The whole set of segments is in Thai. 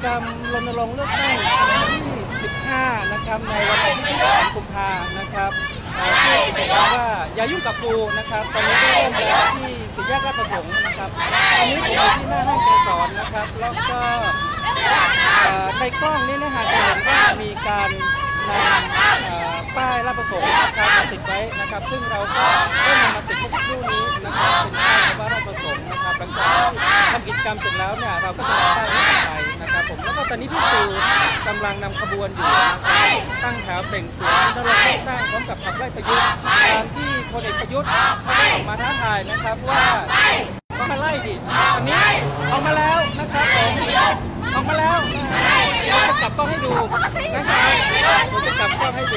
กรรมรณรงค์เลือกตั้งที่15นะครับในวันอาทิตย์ที่3 กุมภาพันธ์นะครับชื่อกิจกรรมว่าอย่ายุ่งกับกูนะครับตอนนี้ได้เริ่มแล้วที่สี่แยกราชประสงค์นะครับตอนนี้ผมอยู่ที่หน้าห้างเกสรนะครับแล้วก็ในกล้องนี้นะฮะจะเห็นว่ามีการนำป้ายราชประสงค์นะครับมาติดไว้นะครับซึ่งเราก็ได้นำมาติดเมื่อสักครู่นี้นะครับเป็นป้ายว่าราชประสงค์นะครับหลังจากทำกิจกรรมเสร็จแล้วเนี่ยเราก็จะนำป้ายนี้ไปนะครับผมแล้วก็ตอนนี้พี่ตู่กำลังนำขบวนอยู่นะครับตั้งแถวเปล่งเสียงรณรงค์เลือกตั้งพร้อมกับขับไล่ประยุทธ์ตามที่พลเอกประยุทธ์เขาได้ออกมาท้าทายนะครับว่าก็มาไล่ดิตอนนี้ออกมาแล้วนะครับผมออกมาแล้วเราจะกลับกล้องให้ดูนะครับเราจะกลับกล้องให้ดู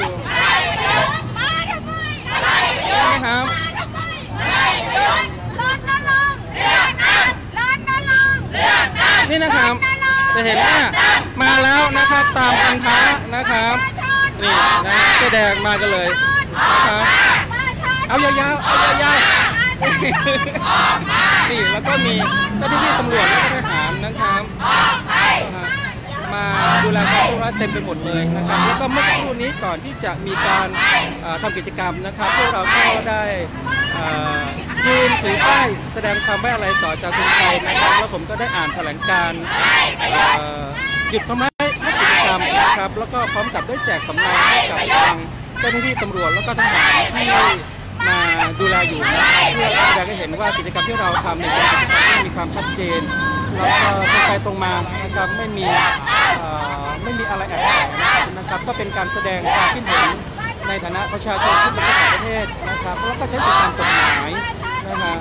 นะครับนี่นะครับจะเห็นว่ามาแล้วนะครับตามพันธะนะครับนี่นะเสื้อแดงมากันเลยนะครับเอายาวๆเอายาวๆนี่แล้วก็มีเจ้าหน้าที่ตำรวจและทหารนะครับมาดูแลความเรียบร้อยเต็มไปหมดเลยนะครับแล้วก็เมื่อสักครู่นี้ก่อนที่จะมีการทำกิจกรรมนะครับพวกเราก็ได้ยืนถือป้ายแสดงความไว้อาลัยต่ออาจารย์ทรงชัยนะครับแล้วผมก็ได้อ่านแถลงการหยุดทำร้ายนักกิจกรรมนะครับแล้วก็พร้อมกับได้แจกสำเนาให้กับทางเจ้าหน้าที่ตำรวจแล้วก็ทหารที่มาดูแลอยู่นะเพื่อแสดงให้เห็นว่ากิจกรรมที่เราทำเนี่ยเป็นกิจกรรมที่มีความชัดเจนแล้วก็ตรงไปตรงมานะครับไม่มีอะไรแอบแฝงนะครับก็เป็นการแสดงความคิดเห็นในฐานะประชาชนที่เป็นต่างประเทศนะครับแล้วก็ใช้สิทธิตามกฎหมายนะฮะ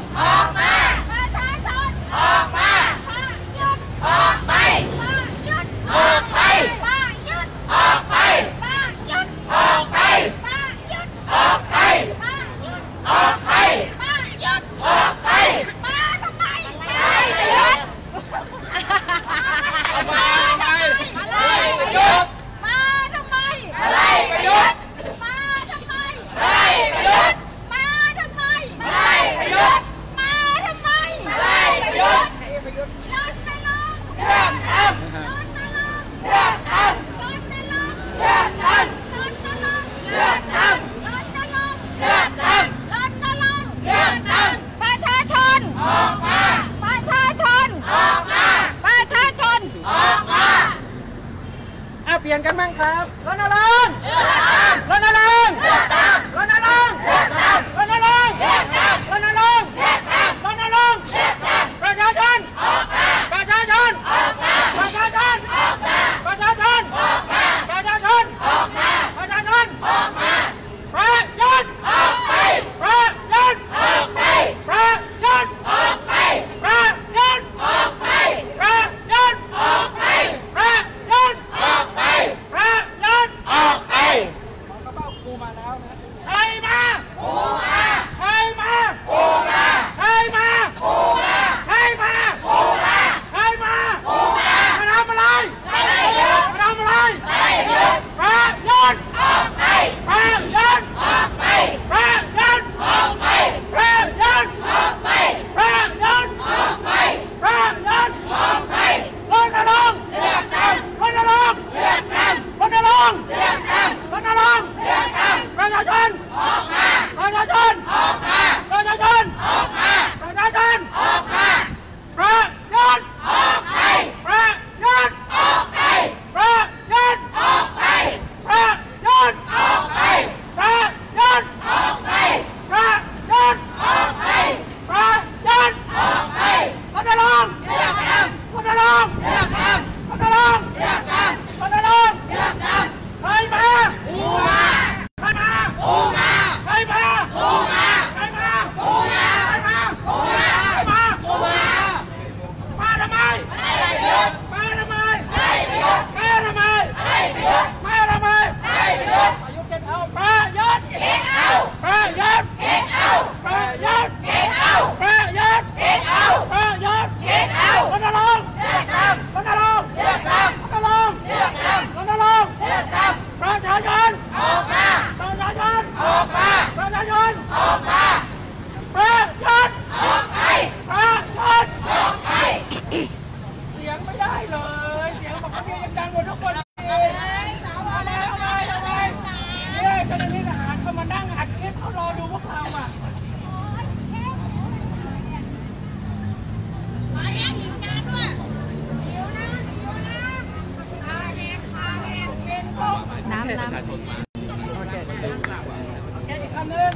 น้ำโอเคอีกคำหนึ่ง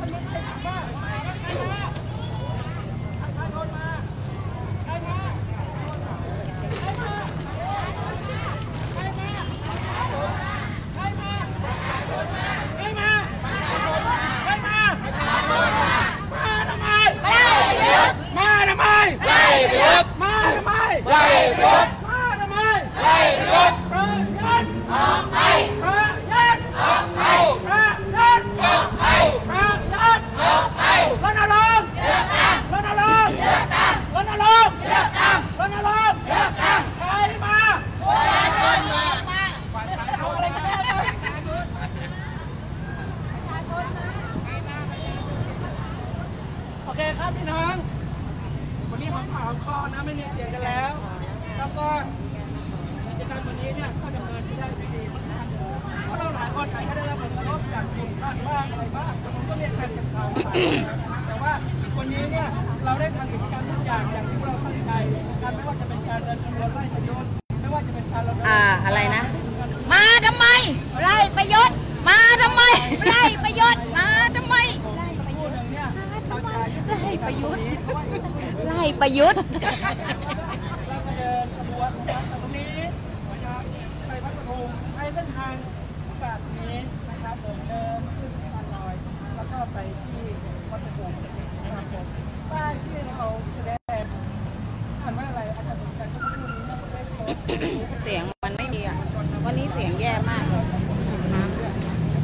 โอเคครับพี่น้องวันนี้ผมเผาคอนะไม่มีเสียงกันแล้วแล้วก็กิจกรรมวันนี้เนี่ยก็ดำเนินไปได้ด้วยดีมากเพราะเราหลายคนอาจจะได้รับผลกระทบจากกลุ่มบ้างอะไรบ้างผมก็เรียกการเก็บข่าวแต่ว่าวันนี้เนี่ยเราได้ทำกิจกรรมทุกอย่างอย่างที่เราตั้งใจนะครับไม่ว่าจะเป็นการเดินขบวนไล่ประยุทธ์ไม่ว่าจะเป็นการเราอะไรนะ มาทำไมไล่ประยุทธ์มาทำไมไล่ประยุทธ์มาทำไมไล่ประยุทธ์ไล่ประยุทธ์ไล่ประยุทธ์เราจะเดินขบวนนะครับตรงนี้นะครับไปพัทลุงใช้เส้นทางแบบนี้นะครับเดินขึ้นสะพานลอยแล้วก็ไปที่พัทลุงนะครับผมป้ายที่เราแสดงอ่านว่าอะไรอาจารย์สมชัยก็สักครู่นี้นะเสียงมันไม่ดีอ่ะวันนี้เสียงแย่มากเลยน้ำด้วย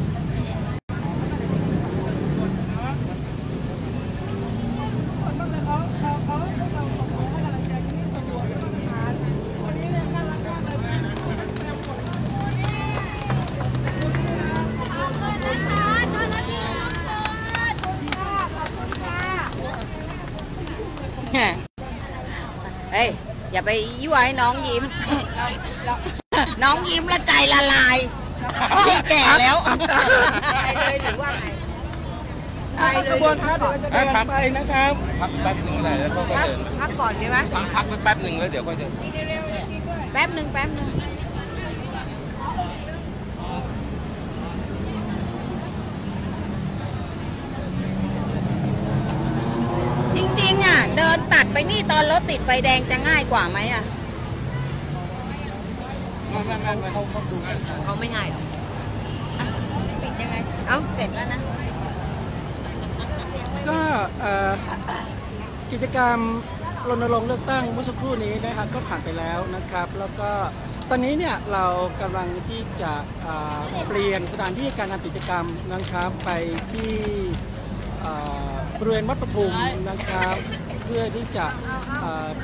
เฮ้ยอย่าไปยั่วให้น้องยิ้มน้องยิ้มแล้วใจละลายพี่แก่แล้วไปเลยหรือว่าไงไปเลยขบวนครับเดี๋ยวจะเดินไปนะครับพักแป๊บหนึ่งอะไรแล้วก็เดินพักก่อนใช่ไหมพักแป๊บหนึ่งแล้วเดี๋ยวก็เดินแป๊บหนึ่งจริงๆอ่ะเดินตัดไปนี่ตอนรถติดไฟแดงจะง่ายกว่าไหมอ่ะเขาไม่ง่ายหรอกปิดยังไงเอ้าเสร็จแล้วนะก็กิจกรรมรณรงค์เลือกตั้งเมื่อสักครู่นี้นะครับก็ผ่านไปแล้วนะครับแล้วก็ตอนนี้เนี่ยเรากำลังที่จะเปลี่ยนสถานที่การทำกิจกรรมนะครับไปที่บริเวณวัดปทุมนะครับเพื่อที่จะไป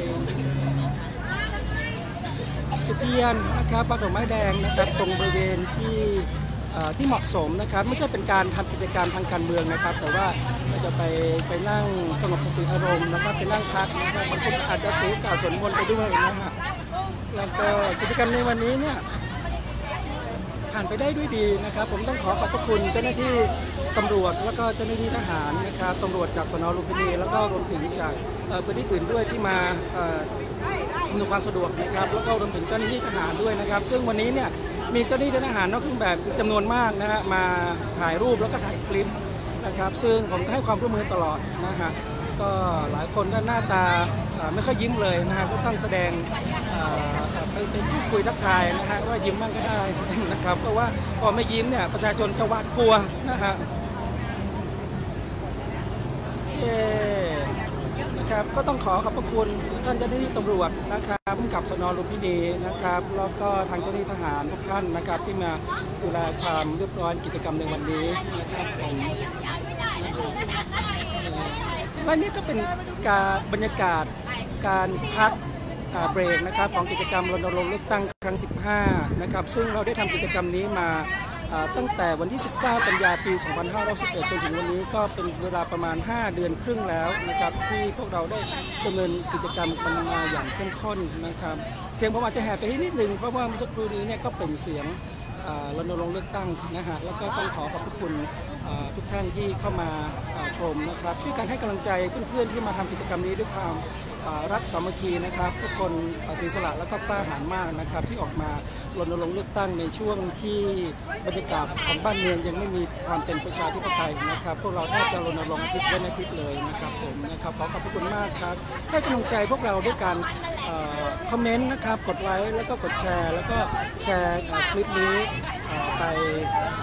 จุดเทียนนะครับปักดอกไม้แดงนะครับตรงบริเวณที่เหมาะสมนะครับไม่ใช่เป็นการทำกิจกรรมทางการเมืองนะครับแต่ว่าเราจะไปนั่งสงบสติอารมณ์นะครับไปนั่งพักนะครับบางคนอาจจะสูงกล่าวสวดมนต์ไปด้วยนะฮะแล้วก็กิจกรรมในวันนี้เนี่ยผ่านไปได้ด้วยดีนะครับผมต้องขอบพระคุณเจ้าหน้าที่ตำรวจแล้วก็เจ้าหน้าที่ทหารนะครับตำรวจจากสน.ลุมพินีแล้วก็รวมถึงจากพื้นที่อื่นด้วยที่มาอำนวยความสะดวกนะครับแล้วก็รวมถึงเจ้าหน้าที่ทหารด้วยนะครับซึ่งวันนี้เนี่ยมีเจ้าหน้าที่ทหารนอกเครื่องแบบจำนวนมากนะฮะมาถ่ายรูปแล้วก็ถ่ายคลิปนะครับซึ่งผมก็ให้ความร่วมมือตลอดนะฮะก็หลายคนก็หน้าตาไม่ค่อยยิ้มเลยนะฮะก็ต้องแสดงไปพูดคุยทักทายนะฮะว่ายิ้มบ้างก็ได้นะครับเพราะว่าพอไม่ยิ้มเนี่ยประชาชนจะหวาดกลัวนะฮะนะครับก็ต้องขอบพระคุณท่านเจ้าหน้าที่ตำรวจนะครับผู้กำกับสน.ลุมพินีนะครับแล้วก็ทางเจ้าหน้าที่ทหารทุกท่านนะครับที่มาดูแลความเรียบร้อยกิจกรรมในวันนี้นะครับและนี่ก็เป็นบรรยากาศการพักเบรกนะครับของกิจกรรมรณรงค์เลือกตั้งครั้ง 15 นะครับซึ่งเราได้ทำกิจกรรมนี้มาตั้งแต่วันที่ 19 กันยายน ปี 2511 จนถึงวันนี้ก็เป็นเวลาประมาณ 5 เดือนครึ่งแล้วนะครับที่พวกเราได้ดำเนินกิจกรรมมันมาอย่างเข้มข้นนะครับเสียงผมอาจจะแหบไปนิดนึงเพราะว่าเมื่อสักครู่นี้เนี่ยก็เป็นเสียงรณรงค์เลือกตั้งนะฮะแล้วก็ต้องขอบพระคุณทุกท่านที่เข้ามาชมนะครับช่วยกันให้กำลังใจเพื่อนๆที่มาทำกิจกรรมนี้ด้วยความรักสามัคคีนะครับทุกคนเสียสละแล้วก็กล้าหาญมากนะครับที่ออกมารณรงค์เลือกตั้งในช่วงที่บรรยากาศของบ้านเมืองยังไม่มีความเป็นประชาธิปไตยนะครับพวกเราแทบจะรณรงค์อาทิตย์เว้นอาทิตย์เลยนะครับผมนะครับขอขอบคุณมากครับให้กำลังใจพวกเราด้วยการคอมเมนต์นะครับกดไลค์แล้วก็กดแชร์แล้วก็แชร์คลิปนี้ไป